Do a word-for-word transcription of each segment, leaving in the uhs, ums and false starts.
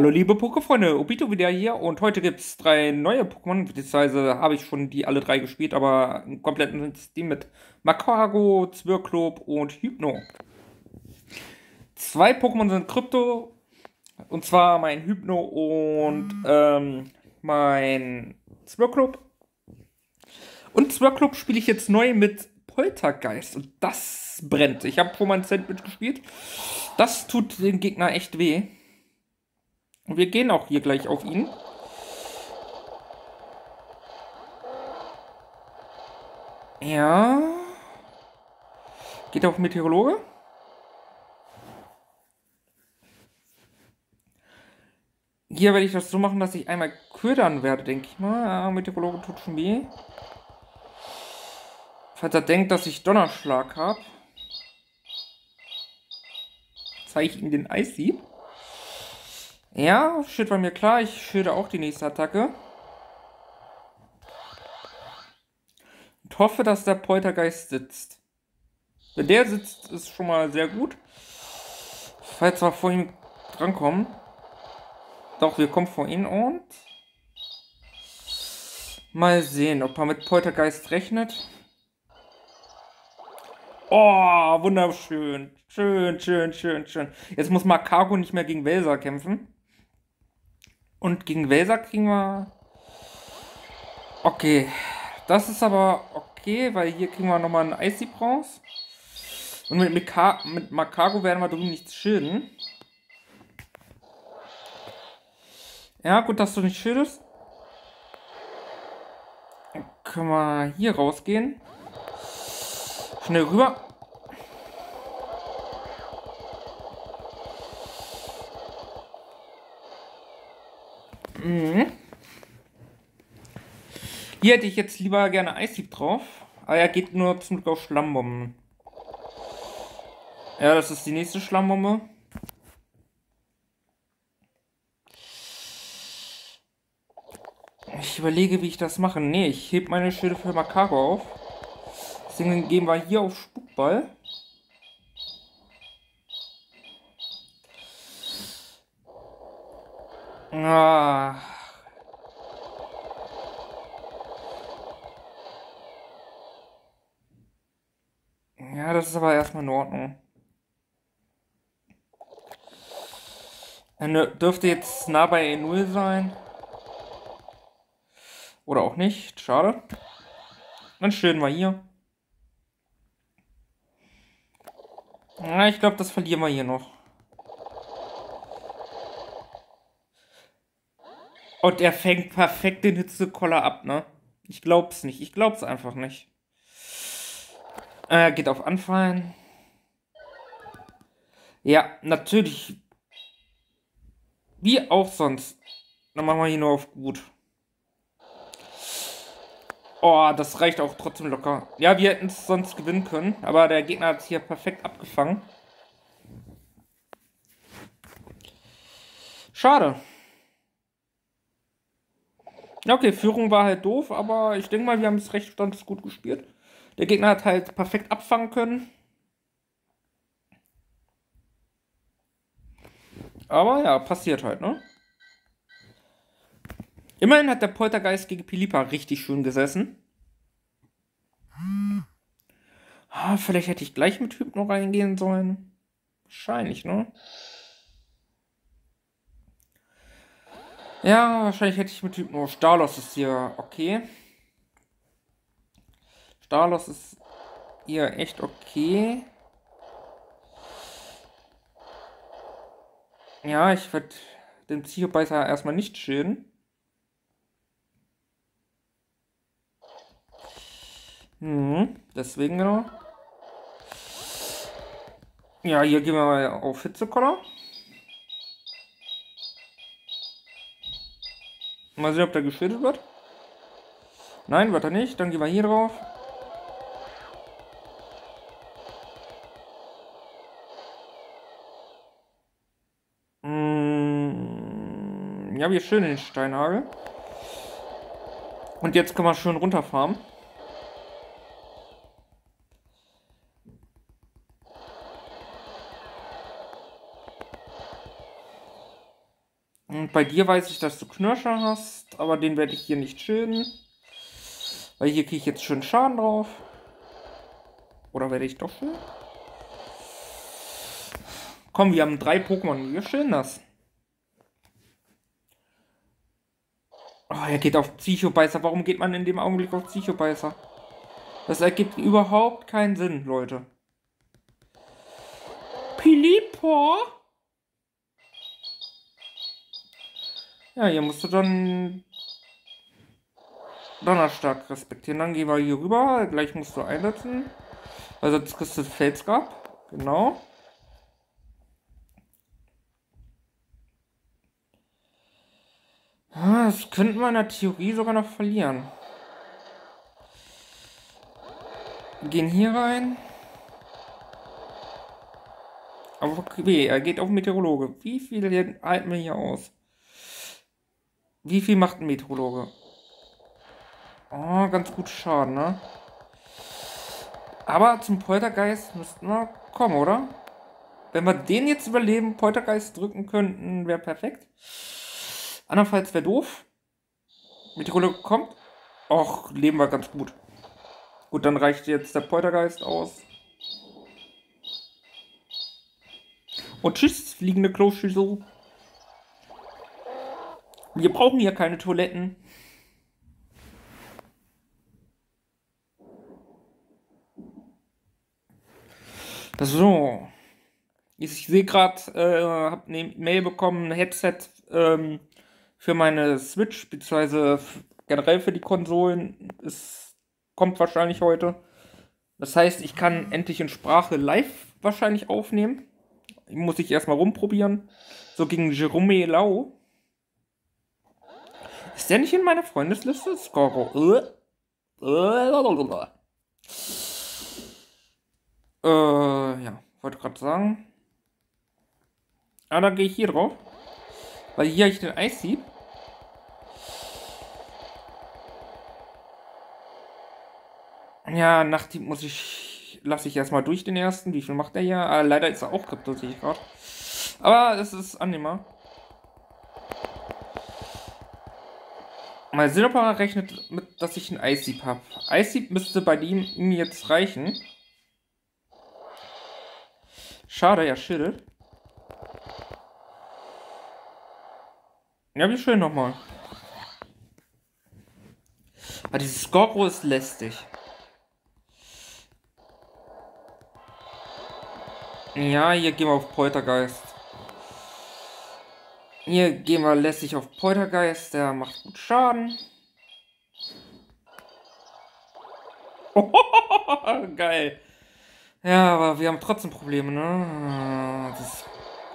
Hallo liebe Pokéfreunde, Obito wieder hier und heute gibt es drei neue Pokémon, beziehungsweise habe ich schon die alle drei gespielt, aber im kompletten Team mit Magcargo, Zwirklob und Hypno. Zwei Pokémon sind Krypto, und zwar mein Hypno und ähm, mein Zwirklob. Und Zwirklob spiele ich jetzt neu mit Poltergeist und das brennt. Ich habe schon mal ein Sandwich gespielt. Das tut dem Gegner echt weh. Und wir gehen auch hier gleich auf ihn. Ja. Geht auf Meteorologe. Hier werde ich das so machen, dass ich einmal ködern werde, denke ich mal. Ja, Meteorologe tut schon weh. Falls er denkt, dass ich Donnerschlag habe, zeige ich ihm den Eishieb. Ja, steht bei mir klar. Ich schilde auch die nächste Attacke. Und hoffe, dass der Poltergeist sitzt. Wenn der sitzt, ist schon mal sehr gut. Falls wir vor ihm drankommen. Doch, wir kommen vor ihn und mal sehen, ob er mit Poltergeist rechnet. Oh, wunderschön. Schön, schön, schön, schön. Jetzt muss Magcargo nicht mehr gegen Welser kämpfen. Und gegen Welser kriegen wir... Okay. Das ist aber okay, weil hier kriegen wir nochmal einen Icy raus. Und mit, Mika mit Magcargo werden wir drüben nichts schilden. Ja, gut, dass du nicht schildest. Dann können wir hier rausgehen. Schnell rüber. Mhm. Hier hätte ich jetzt lieber gerne Eishieb drauf. Aber er geht nur zum Glück auf Schlammbomben. Ja, das ist die nächste Schlammbombe. Ich überlege, wie ich das mache. Nee, ich heb meine Schilde für Magcargo auf. Deswegen gehen wir hier auf Spukball. Ah. Ja, das ist aber erstmal in Ordnung. Er dürfte jetzt nah bei E null sein. Oder auch nicht. Schade. Dann stehen wir hier. Ja, ich glaube, das verlieren wir hier noch. Und er fängt perfekt den Hitzekoller ab, ne? Ich glaub's nicht. Ich glaub's einfach nicht. Er geht auf Anfallen. Ja, natürlich. Wie auch sonst. Dann machen wir hier nur auf gut. Oh, das reicht auch trotzdem locker. Ja, wir hätten es sonst gewinnen können. Aber der Gegner hat es hier perfekt abgefangen. Schade. Ja, okay, Führung war halt doof, aber ich denke mal, wir haben es recht ganz gut gespielt. Der Gegner hat halt perfekt abfangen können. Aber ja, passiert halt, ne? Immerhin hat der Poltergeist gegen Pilipa richtig schön gesessen. Ah, vielleicht hätte ich gleich mit Hypno reingehen sollen. Wahrscheinlich, ne? Ja, wahrscheinlich hätte ich mit Hypno. Stalos ist hier okay. Stalos ist hier echt okay. Ja, ich werde den Psychobeißer erstmal nicht schilden. Hm, deswegen genau. Ja, hier gehen wir mal auf Hitzekoller. Mal sehen, ob der geschildert wird. Nein, wird er nicht. Dann gehen wir hier drauf. Hm, ja, wir schön den Steinhagel. Und jetzt können wir schön runterfahren. bei dir weiß ich, dass du Knirscher hast, aber den werde ich hier nicht schilden. Weil hier kriege ich jetzt schön Schaden drauf. Oder werde ich doch schön? Komm, wir haben drei Pokémon, wir schilden das. Oh, er geht auf Psychobeißer. Warum geht man in dem Augenblick auf Psychobeißer? Das ergibt überhaupt keinen Sinn, Leute. Pilipo? Ja, hier musst du dann Donnerstag respektieren. Dann gehen wir hier rüber. Gleich musst du einsetzen. Weil sonst kriegst du Felsgrab. Genau. Das könnten wir in der Theorie sogar noch verlieren. Wir gehen hier rein. Aber okay, er geht auf Meteorologe. Wie viel halten wir hier aus? Wie viel macht ein Meteorologe? Oh, ganz gut Schaden, ne? Aber zum Poltergeist müssten wir kommen, oder? Wenn wir den jetzt überleben, Poltergeist drücken könnten, wäre perfekt. Andernfalls wäre doof. Meteorologe kommt. Och, leben wir ganz gut. Gut, dann reicht jetzt der Poltergeist aus. Und tschüss, fliegende Kloschüssel. Wir brauchen hier keine Toiletten. So. Ich sehe gerade, äh, habe eine Mail bekommen, ein Headset ähm, für meine Switch, beziehungsweise generell für die Konsolen. Es kommt wahrscheinlich heute. Das heißt, ich kann endlich in Sprache live wahrscheinlich aufnehmen. Muss ich erstmal rumprobieren. So gegen Jerome Lau. Ist der nicht in meiner Freundesliste? Skoro. Äh, äh, ja, wollte gerade sagen. Ah, da gehe ich hier drauf. Weil hier habe ich den Eishieb. Ja, Nachthieb muss ich. Lasse ich erstmal durch den ersten. Wie viel macht der hier? Ah, leider ist er auch Krypto, sehe ich gerade. Aber es ist annehmbar. Mein Silber rechnet mit, dass ich einen Eishieb habe. Eishieb müsste bei ihm ihm jetzt reichen. Schade, ja, Schild. Ja, wie schön nochmal. Aber dieses Skorro ist lästig. Ja, hier gehen wir auf Poltergeist. Hier gehen wir lässig auf Poltergeist. Der macht gut Schaden. Geil. Ja, aber wir haben trotzdem Probleme, ne? Das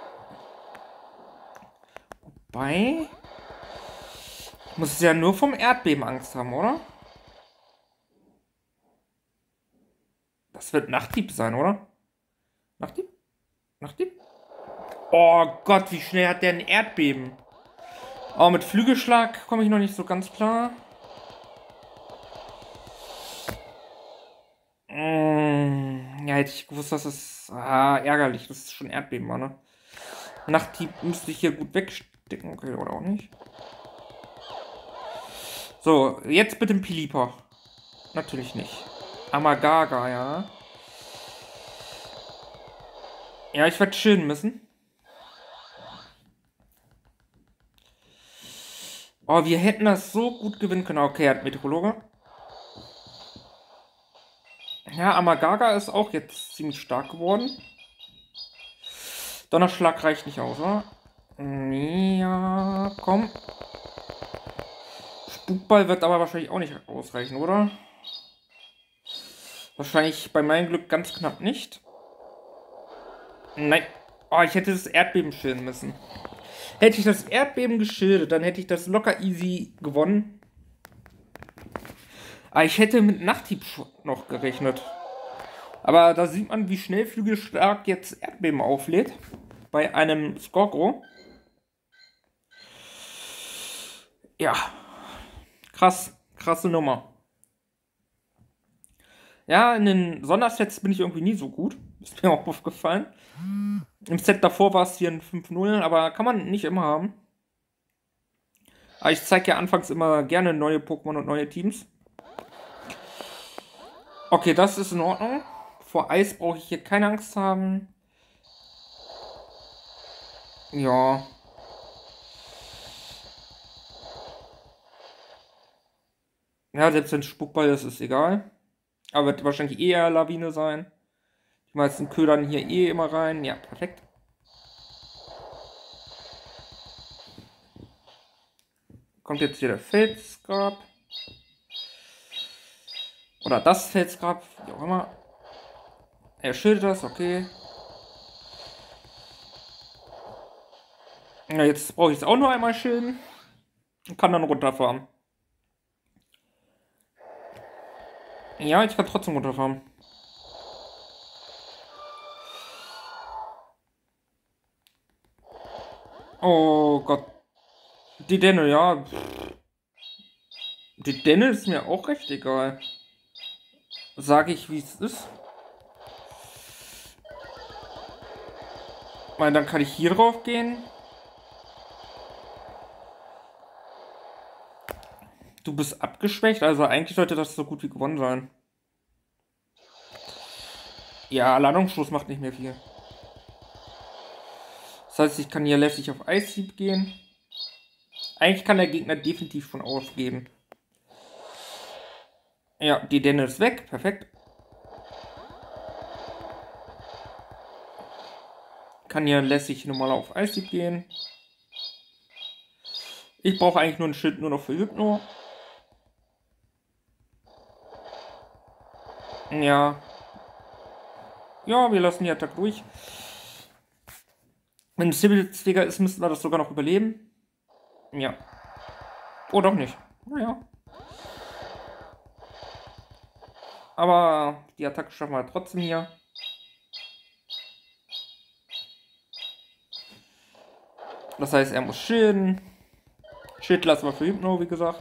Wobei... Muss es ja nur vom Erdbeben Angst haben, oder? Das wird Nachtdieb sein, oder? Nachtdieb? Nachtdieb? Oh Gott, wie schnell hat der ein Erdbeben? Oh, mit Flügelschlag komme ich noch nicht so ganz klar. Mmh, ja, hätte ich gewusst, dass es... Ah, ärgerlich, dass es schon Erdbeben war, ne? Nachtdieb müsste ich hier gut wegstecken, okay, oder auch nicht. So, jetzt mit dem Pilipa. Natürlich nicht. Amagaga, ja. Ja, ich werde chillen müssen. Oh, wir hätten das so gut gewinnen können. Okay, er hat Meteorologe. Ja, Amagaga ist auch jetzt ziemlich stark geworden. Donnerschlag reicht nicht aus, oder? Ja, komm. Spukball wird aber wahrscheinlich auch nicht ausreichen, oder? Wahrscheinlich bei meinem Glück ganz knapp nicht. Nein. Oh, ich hätte das Erdbeben schilden müssen. Hätte ich das Erdbeben geschildert, dann hätte ich das locker easy gewonnen. Aber ich hätte mit Nachthieb noch gerechnet. Aber da sieht man, wie schnell Flügelstark jetzt Erdbeben auflädt. Bei einem Skorgro. Ja. Krass. Krasse Nummer. Ja, in den Sondersets bin ich irgendwie nie so gut. Ist mir auch aufgefallen. Im Set davor war es hier ein fünf null, aber kann man nicht immer haben. Aber ich zeige ja anfangs immer gerne neue Pokémon und neue Teams. Okay, das ist in Ordnung. Vor Eis brauche ich hier keine Angst haben. Ja. Ja, selbst wenn es Spuckball ist, ist egal. Aber wird wahrscheinlich eher Lawine sein. Die meisten ködern hier eh immer rein. Ja, perfekt. Kommt jetzt hier der Felsgrab. Oder das Felsgrab, wie auch immer. Er schildert das, okay. Ja, jetzt brauche ich es auch nur einmal schilden. Und kann dann runterfahren. Ja, ich kann trotzdem runterfahren. Oh Gott. Die Denne, ja. Die Denne ist mir auch recht egal. Sage ich, wie es ist. Weil dann kann ich hier drauf gehen. Du bist abgeschwächt, also eigentlich sollte das so gut wie gewonnen sein. Ja, Ladungsstoß macht nicht mehr viel. Das heißt, ich kann hier lässig auf Eissieb gehen. Eigentlich kann der Gegner definitiv schon aufgeben. Ja, die Denne ist weg. Perfekt. Kann hier lässig normal auf Eissieb gehen. Ich brauche eigentlich nur ein Schild nur noch für Hypno. Ja. Ja, wir lassen die Attacke durch. Wenn es Himmelsfeger ist, müssten wir das sogar noch überleben. Ja. Oh, doch nicht. Naja. Aber die Attacke schaffen wir trotzdem hier. Das heißt, er muss schilden. Schild lassen wir für Hypno, wie gesagt.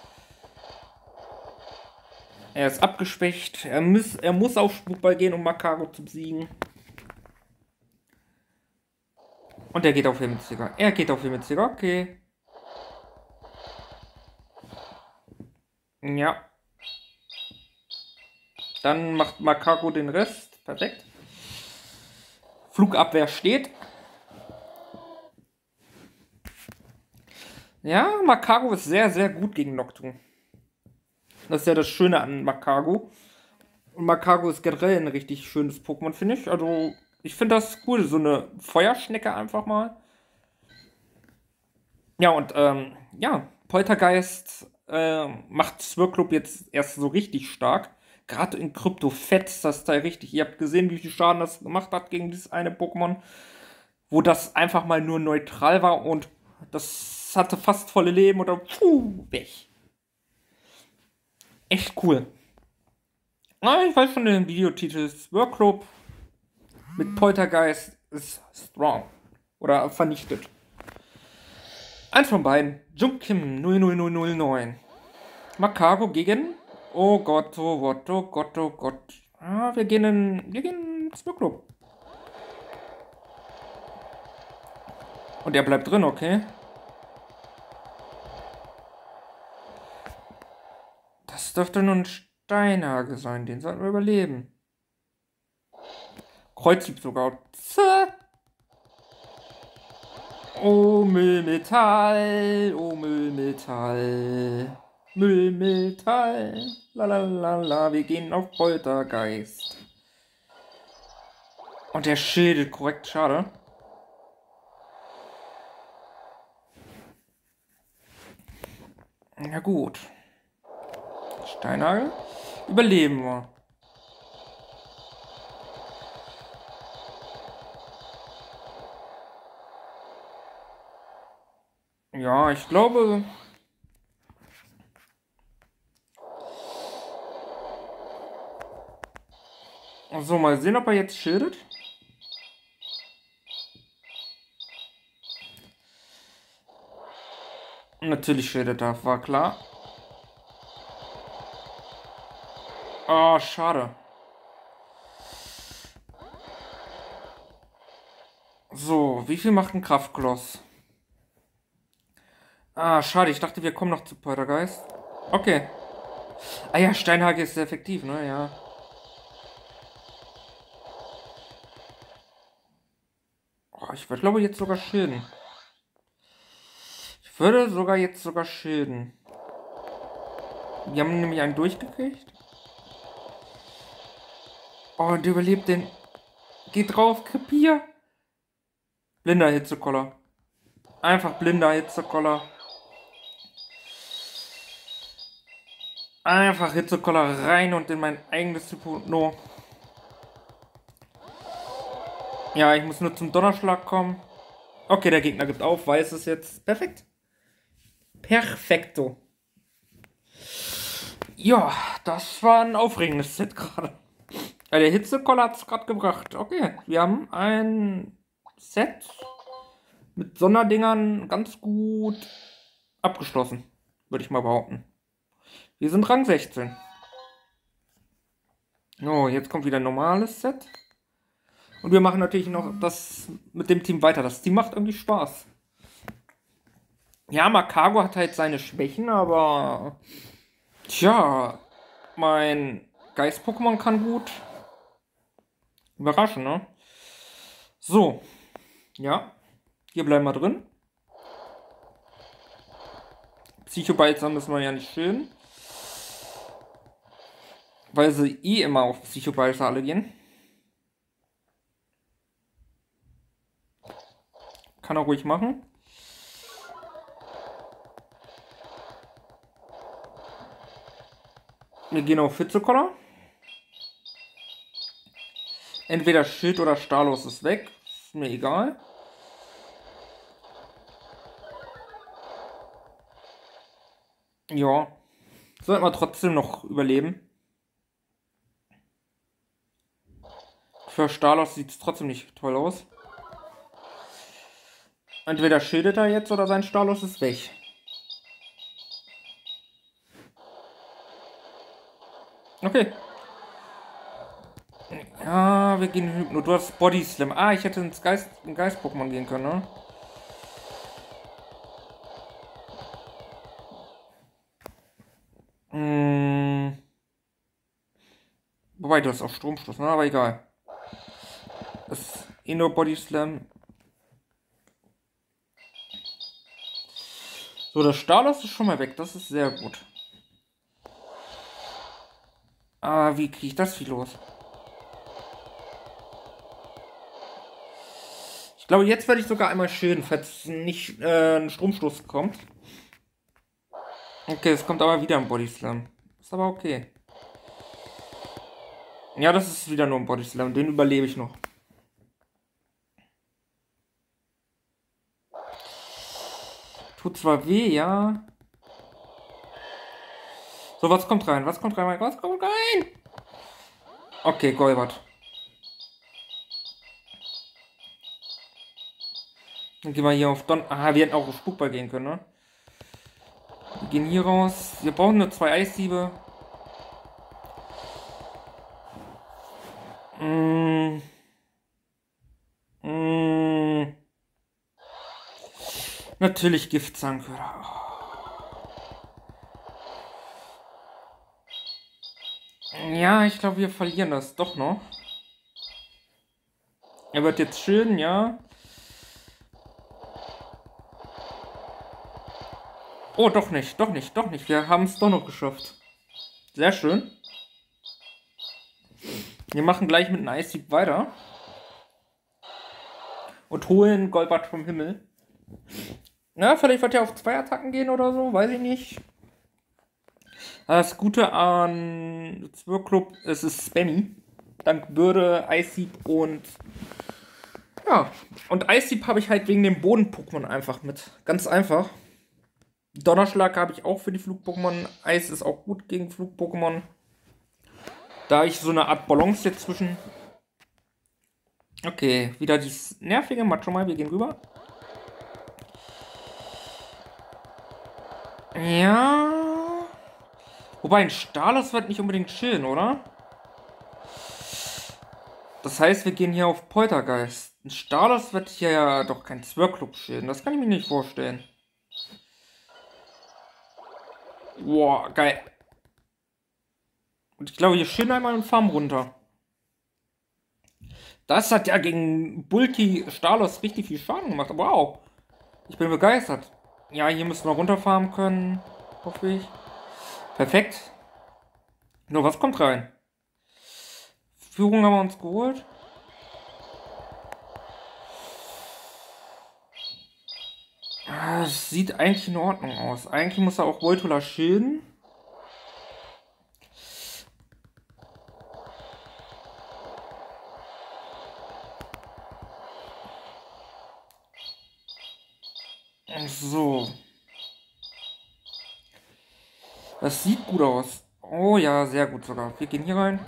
Er ist abgeschwächt. Er muss, er muss auf Spukball gehen, um Magcargo zu besiegen. Und er geht auf Himmelszieher. Er geht auf Himmelszieher, okay. Ja. Dann macht Magcargo den Rest. Perfekt. Flugabwehr steht. Ja, Magcargo ist sehr, sehr gut gegen Noctu. Das ist ja das Schöne an Magcargo. Und Magcargo ist generell ein richtig schönes Pokémon, finde ich. Also, ich finde das cool. So eine Feuerschnecke einfach mal. Ja, und ähm, ja, Poltergeist äh, macht Swirlclub jetzt erst so richtig stark. Gerade in Krypto-Fett, das Teil richtig. Ihr habt gesehen, wie viel Schaden das gemacht hat gegen dieses eine Pokémon. Wo das einfach mal nur neutral war und das hatte fast volle Leben oder puh, weg. Echt cool. Na, ich weiß schon den Videotitel. Swirlclub mit Poltergeist ist strong. Oder vernichtet. Eins von beiden. Junkim null null null null neun. Magcargo gegen. Oh Gott, oh Gott, oh Gott, oh Gott. Ah, wir gehen in. Wir gehen in Swirlclub. Und er bleibt drin, okay. Das dürfte nur ein Steinhagel sein. Den sollten wir überleben. Kreuzhieb sogar. Zäh. Oh, Müllmetall. Oh, Müllmetall. Müllmetall. Lalalala. Wir gehen auf Poltergeist. Und der schädelt korrekt. Schade. Na gut. Steinhagel. Überleben wir. Ja, ich glaube. So, mal sehen, ob er jetzt schildet. Natürlich schildet er, war klar. Oh, schade. So, wie viel macht ein Kraftkloss? Ah, schade, ich dachte, wir kommen noch zu Poltergeist. Okay. Ah ja, Steinhagel ist sehr effektiv, ne? Ja. Oh, ich würde, glaube jetzt sogar schilden. Ich würde sogar jetzt sogar schilden. Wir haben nämlich einen durchgekriegt. Oh, und der überlebt den. Geht drauf, krepier. Blinder Hitzekoller. Einfach blinder Hitzekoller. Einfach Hitzekoller rein und in mein eigenes Hypno. Ja, ich muss nur zum Donnerschlag kommen. Okay, der Gegner gibt auf, weiß es jetzt. Perfekt. Perfekto. Ja, das war ein aufregendes Set gerade. Ja, der Hitzekoller hat es gerade gebracht. Okay, wir haben ein Set mit Sonderdingern ganz gut abgeschlossen, würde ich mal behaupten. Wir sind Rang sechzehn. Oh, jetzt kommt wieder ein normales Set. Und wir machen natürlich noch das mit dem Team weiter. Das Team macht irgendwie Spaß. Ja, Makago hat halt seine Schwächen, aber... Tja, mein Geist-Pokémon kann gut überraschen, ne? So. Ja. Hier bleiben wir drin. Psychobalsam müssen wir ja nicht schön. Weil sie eh immer auf Psychobalsam alle gehen. Kann er ruhig machen. Wir gehen auf Hitzekoller. Entweder Schild oder Stalos ist weg. Ist mir egal. Ja. Sollten wir trotzdem noch überleben. Für Stalos sieht es trotzdem nicht toll aus. Entweder schildet er jetzt oder sein Stalos ist weg. Okay. Ja, wir gehen Hypno. Du hast Body Slam. Ah, ich hätte ins Geist, in Geist-Pokémon gehen können, ne? Hm. Wobei, du hast auch Stromstoß, ne? Aber egal. Das ist eh nur Body Slam. So, das Stalos ist schon mal weg. Das ist sehr gut. Ah, wie kriege ich das viel los? Ich glaube, jetzt werde ich sogar einmal schön, falls nicht äh, ein Stromstoß kommt. Okay, es kommt aber wieder ein Body Slam. Ist aber okay. Ja, das ist wieder nur ein Body Slam. Den überlebe ich noch. Tut zwar weh, ja. So, was kommt rein? Was kommt rein? Was kommt rein? Okay, Golbert. Dann gehen wir hier auf Don... Ah, wir hätten auch auf Spukball gehen können, ne? Wir gehen hier raus. Wir brauchen nur zwei Eisdiebe. Mm. Mm. Natürlich Giftzahnköder. Ja, ich glaube, wir verlieren das doch noch. Er wird jetzt schön, ja. Oh, doch nicht, doch nicht, doch nicht. Wir haben es doch noch geschafft. Sehr schön. Wir machen gleich mit einem Eissieg weiter. Und holen Golbert vom Himmel. Na, vielleicht wird er auf zwei Attacken gehen oder so, weiß ich nicht. Das Gute an Zwirklub, es ist Spammy. Dank Bürde, Eissieb und... Ja, und Eissieb habe ich halt wegen dem Boden-Pokémon einfach mit. Ganz einfach. Donnerschlag habe ich auch für die Flug-Pokémon. Eis ist auch gut gegen Flug-Pokémon. Da habe ich so eine Art Balance jetzt zwischen. Okay, wieder dieses nervige Macho mal. Wir gehen rüber. Ja. Wobei ein Stalos wird nicht unbedingt chillen, oder? Das heißt, wir gehen hier auf Poltergeist. Ein Stalos wird hier ja doch kein Zwirklub chillen. Das kann ich mir nicht vorstellen. Boah, geil. Und ich glaube, hier stehen einmal und Farm runter. Das hat ja gegen Bulky Stalos richtig viel Schaden gemacht. Wow. Ich bin begeistert. Ja, hier müssen wir runterfarmen können. Hoffe ich. Perfekt. Nur, was kommt rein? Führung haben wir uns geholt. Das sieht eigentlich in Ordnung aus. Eigentlich muss er auch Voltola schilden. So. Das sieht gut aus. Oh ja, sehr gut sogar. Wir gehen hier rein.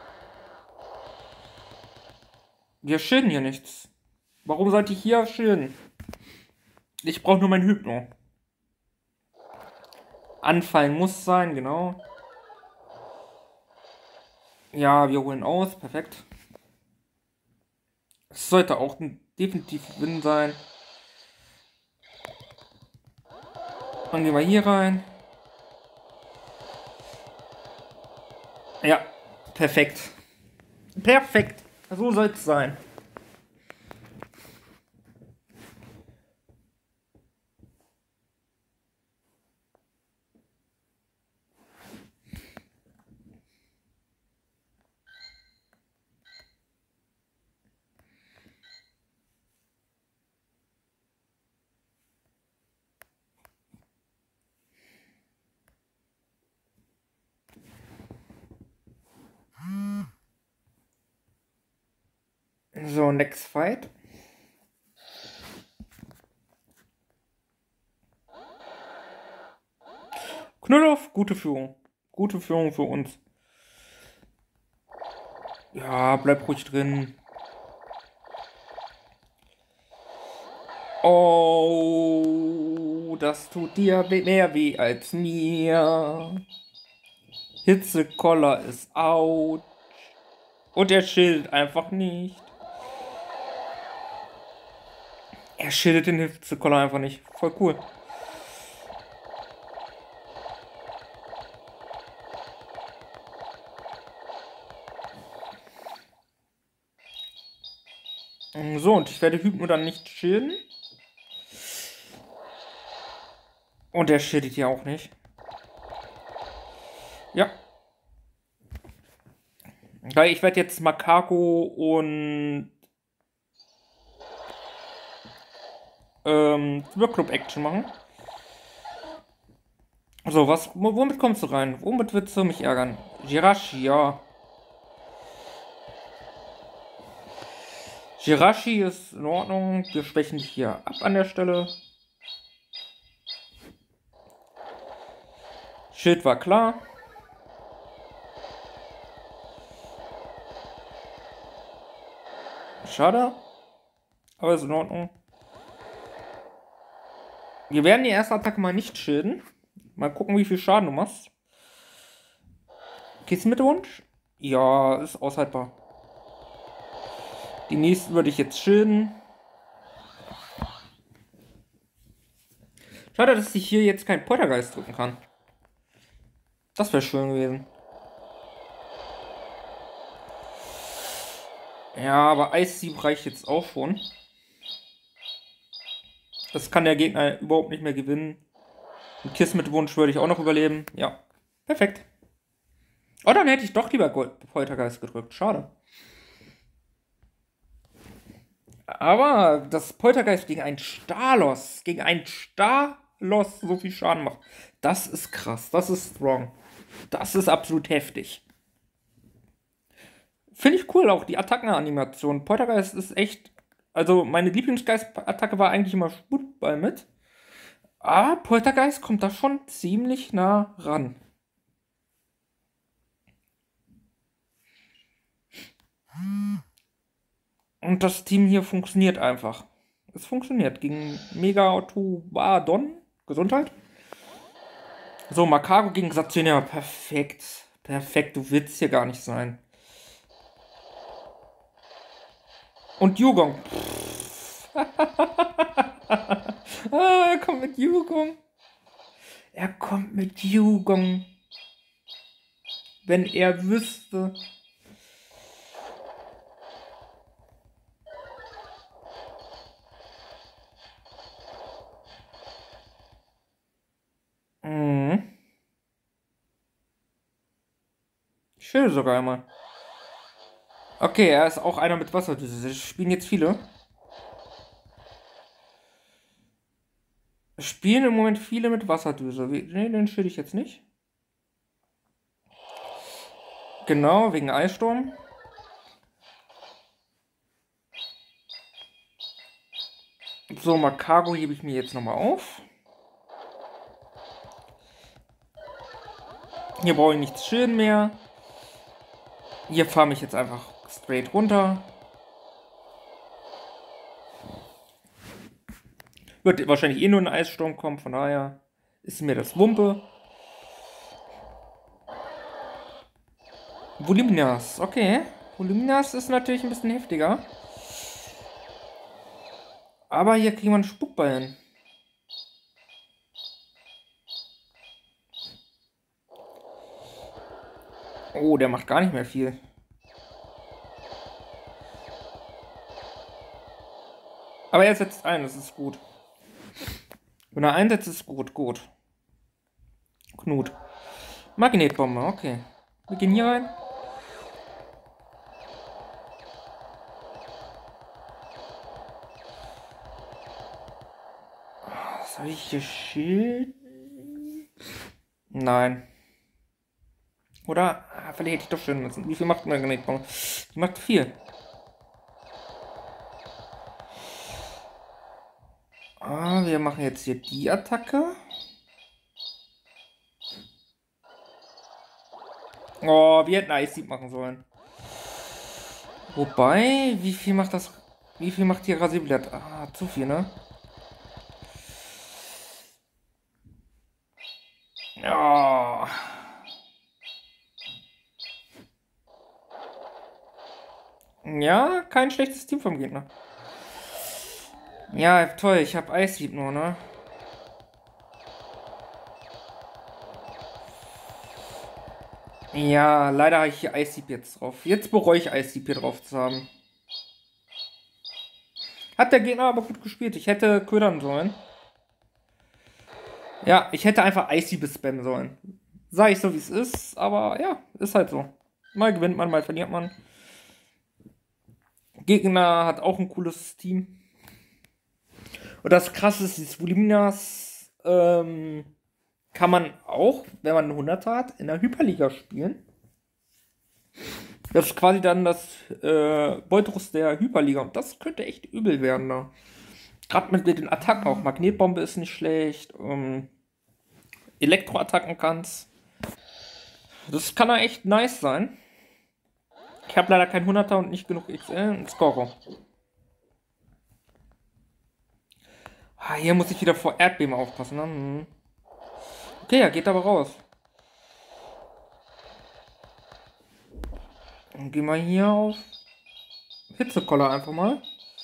Wir schilden hier nichts. Warum sollte ich hier schilden? Ich brauche nur mein Hypno. Anfallen muss sein, genau. Ja, wir holen aus. Perfekt. Es sollte auch ein definitiv Win sein. Dann gehen wir hier rein. Ja, perfekt. Perfekt. So soll es sein. So, next fight. Knüllhoff, gute Führung. Gute Führung für uns. Ja, bleib ruhig drin. Oh, das tut dir mehr weh als mir. Hitzekoller ist out. Und er schildet einfach nicht. Er schildet den Hitzekoller einfach nicht. Voll cool. So, und ich werde Hypno dann nicht schilden. Und er schildet ja auch nicht. Ja. Weil ich werde jetzt Makako und ähm, Workclub Action machen. So, was, womit kommst du rein? Womit willst du mich ärgern? Jirachi, ja. Jirachi ist in Ordnung. Wir schwächen dich hier ab an der Stelle. Schild war klar. Schade. Aber ist in Ordnung. Wir werden die erste Attacke mal nicht schilden. Mal gucken, wie viel Schaden du machst. Geht's mit Wunsch? Ja, ist aushaltbar. Die nächsten würde ich jetzt schilden. Schade, dass ich hier jetzt keinen Poltergeist drücken kann. Das wäre schön gewesen. Ja, aber Eissieb reicht jetzt auch schon. Das kann der Gegner überhaupt nicht mehr gewinnen. Ein Kiss mit Wunsch würde ich auch noch überleben. Ja, perfekt. Oh, dann hätte ich doch lieber Poltergeist gedrückt. Schade. Aber das Poltergeist gegen einen Stalos, gegen einen Stalos so viel Schaden macht, das ist krass. Das ist strong. Das ist absolut heftig. Finde ich cool, auch die Attackenanimation. Poltergeist ist echt. Also, meine Lieblingsgeist-Attacke war eigentlich immer Sputball mit. Aber Poltergeist kommt da schon ziemlich nah ran. Und das Team hier funktioniert einfach. Es funktioniert gegen Mega Autobadon. Gesundheit. So, Makaro gegen Satsuna. Perfekt. Perfekt, du willst hier gar nicht sein. Und Yugong. Ah, er kommt mit Yugong. Er kommt mit Yugong. Wenn er wüsste. Mhm. Ich will sogar einmal. Okay, er ist auch einer mit Wasserdüse. Das spielen jetzt viele. Es spielen im Moment viele mit Wasserdüse. Wie- Nee, den spiele ich jetzt nicht. Genau, wegen Eissturm. So, Makago hebe ich mir jetzt nochmal auf. Hier brauche ich nichts schön mehr. Hier fahre ich jetzt einfach straight runter. Wird wahrscheinlich eh nur ein Eissturm kommen, von daher ist mir das Wumpe. Volumnias, okay. Volumnias ist natürlich ein bisschen heftiger. Aber hier kriegen wir einen Spuckball hin. Oh, der macht gar nicht mehr viel. Aber er setzt ein, das ist gut. Wenn er einsetzt, ist gut, gut. Knut. Magnetbombe, okay. Wir gehen hier rein. Soll ich hier Schild? Nein. Oder? Ah, vielleicht hätte ich doch schön müssen. Wie viel macht Magnetbombe? Die macht vier. Ah, wir machen jetzt hier die Attacke. Oh, wir hätten Ice Sieb machen sollen. Wobei, wie viel macht das? Wie viel macht hier Rasierblatt? Ah, zu viel, ne? Ja. Ja, kein schlechtes Team vom Gegner. Ja, toll, ich habe Eishieb nur, ne? Ja, leider habe ich hier Eishieb jetzt drauf. Jetzt bereue ich Eishieb hier drauf zu haben. Hat der Gegner aber gut gespielt. Ich hätte ködern sollen. Ja, ich hätte einfach Eishieb spammen sollen. Sag ich so, wie es ist, aber ja, ist halt so. Mal gewinnt man, mal verliert man. Gegner hat auch ein cooles Team. Und das Krasse ist, dieses Volumnias ähm, kann man auch, wenn man einen hunderter hat, in der Hyperliga spielen. Das ist quasi dann das äh, Beutrus der Hyperliga. Und das könnte echt übel werden da. Gerade mit den Attacken auch. Magnetbombe ist nicht schlecht. Ähm, Elektroattacken kann's. Das kann da echt nice sein. Ich habe leider kein hunderter und nicht genug X L und Score. Ah, hier muss ich wieder vor Erdbeben aufpassen. Ne? Hm. Okay, er geht aber raus. Dann gehen wir hier auf Hitzekoller einfach mal.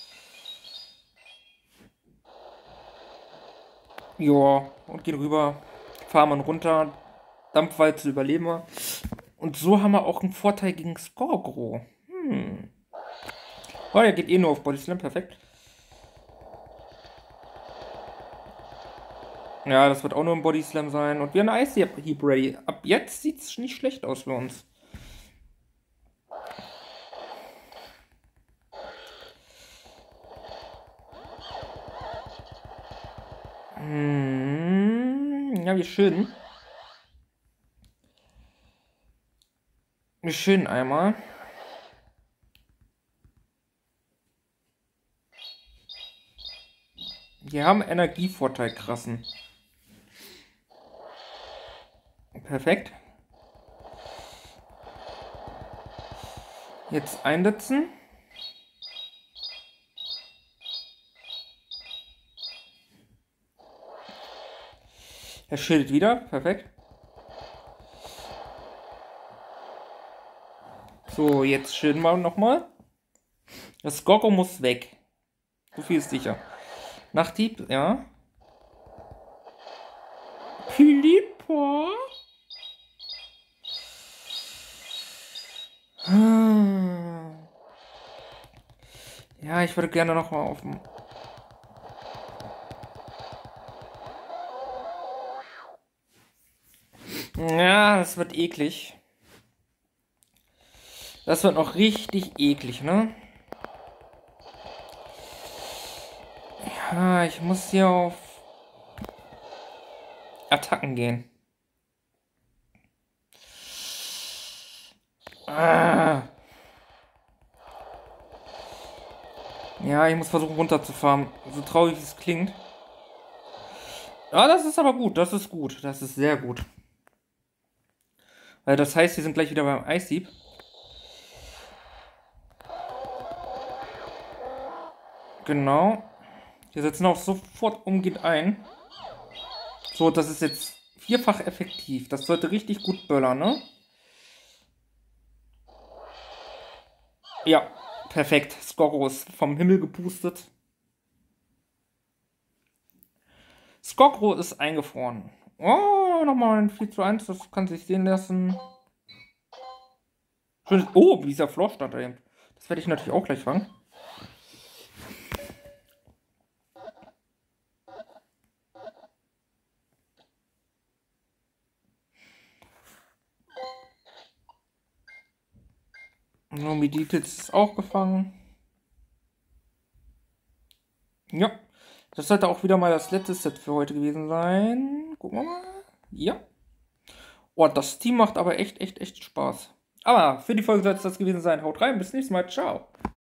Joa, und gehen rüber. Fahren wir runter. Dampfwalze überleben wir. Und so haben wir auch einen Vorteil gegen Skorgro. Hm. Oh, der geht eh nur auf Body Slam, perfekt. Ja, das wird auch nur ein Body Slam sein. Und wir haben eine Ice Heap ready. Ab jetzt sieht es nicht schlecht aus für uns. Hm, ja, wie schön. Wie schön einmal. Wir haben Energievorteil, krassen. Perfekt. Jetzt einsetzen. Er schildet wieder. Perfekt. So, jetzt schilden wir nochmal. Das Skorgo muss weg. So viel ist sicher. Nachtdieb, ja. Pili. Boah. Hm. Ja, ich würde gerne noch mal auf dem... Ja, das wird eklig. Das wird noch richtig eklig, ne? Ja, ich muss hier auf Attacken gehen. Ah. Ja, ich muss versuchen runterzufahren. So traurig wie es klingt. Ah, das ist aber gut. Das ist gut. Das ist sehr gut. Weil das heißt, wir sind gleich wieder beim Eisdieb. Genau. Wir setzen auch sofort umgehend ein. So, das ist jetzt vierfach effektiv. Das sollte richtig gut böllern, ne? Ja, perfekt. Skogro ist vom Himmel gepustet. Skogro ist eingefroren. Oh, nochmal ein vier zu eins. Das kann sich sehen lassen. Schönes. Oh, dieser Florstadt da eben. Das werde ich natürlich auch gleich fangen. Nomidititz ist auch gefangen. Ja. Das sollte auch wieder mal das letzte Set für heute gewesen sein. Gucken wir mal. Ja. Oh, das Team macht aber echt, echt, echt Spaß. Aber für die Folge soll es das gewesen sein. Haut rein, bis nächstes Mal. Ciao.